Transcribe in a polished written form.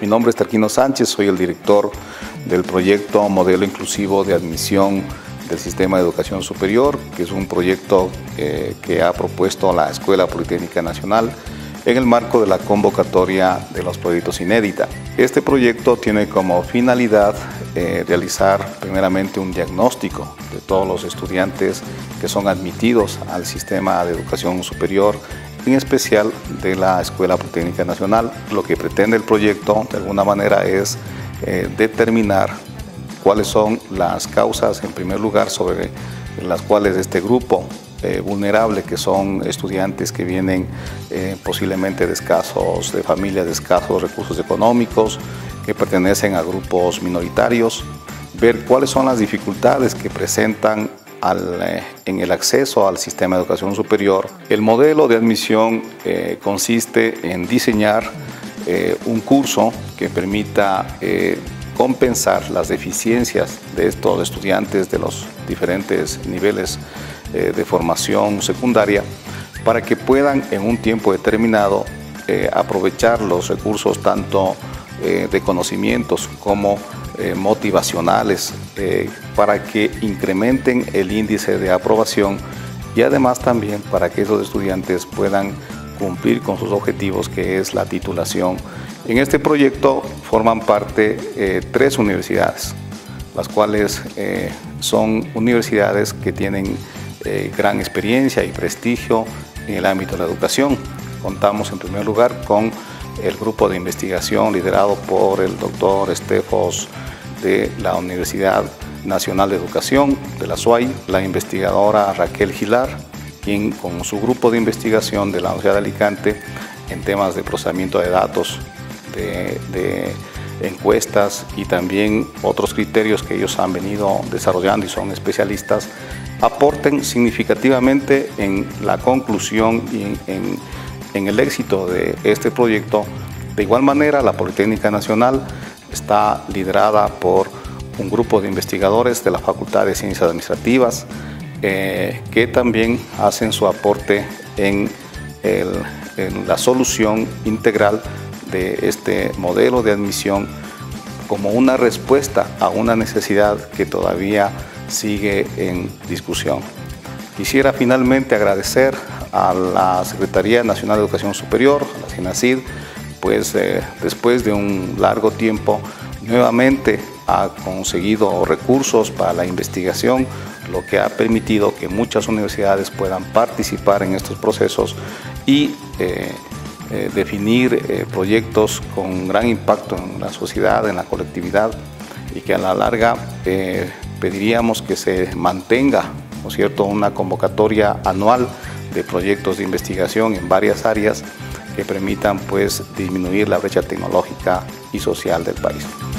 Mi nombre es Tarquino Sánchez, soy el director del proyecto Modelo Inclusivo de Admisión del Sistema de Educación Superior, que es un proyecto que ha propuesto la Escuela Politécnica Nacional en el marco de la convocatoria de los proyectos inédita. Este proyecto tiene como finalidad realizar primeramente un diagnóstico de todos los estudiantes que son admitidos al sistema de educación superior, en especial de la Escuela Politécnica Nacional. Lo que pretende el proyecto de alguna manera es determinar cuáles son las causas, en primer lugar, sobre las cuales este grupo vulnerable, que son estudiantes que vienen posiblemente de familias de escasos recursos económicos, que pertenecen a grupos minoritarios, ver cuáles son las dificultades que presentan en el acceso al sistema de educación superior. El modelo de admisión consiste en diseñar un curso que permita compensar las deficiencias de estos estudiantes de los diferentes niveles de formación secundaria, para que puedan en un tiempo determinado aprovechar los recursos tanto de conocimientos como motivacionales, para que incrementen el índice de aprobación y además también para que esos estudiantes puedan cumplir con sus objetivos, que es la titulación. En este proyecto forman parte 3 universidades, las cuales son universidades que tienen gran experiencia y prestigio en el ámbito de la educación. Contamos en primer lugar con el grupo de investigación liderado por el doctor Estefos de la Universidad Nacional de Educación de la SUAY, la investigadora Raquel Gilar, quien con su grupo de investigación de la Universidad de Alicante en temas de procesamiento de datos, de encuestas y también otros criterios que ellos han venido desarrollando y son especialistas, aporten significativamente en la conclusión y en el éxito de este proyecto. De igual manera, la Politécnica Nacional está liderada por un grupo de investigadores de la Facultad de Ciencias Administrativas que también hacen su aporte en la solución integral de este modelo de admisión como una respuesta a una necesidad que todavía sigue en discusión. Quisiera finalmente agradecer a la Secretaría Nacional de Educación Superior, a la SENACID, pues después de un largo tiempo nuevamente ha conseguido recursos para la investigación, lo que ha permitido que muchas universidades puedan participar en estos procesos y definir proyectos con gran impacto en la sociedad, en la colectividad, y que a la larga pediríamos que se mantenga, ¿no es cierto?, una convocatoria anual de proyectos de investigación en varias áreas que permitan pues disminuir la brecha tecnológica y social del país.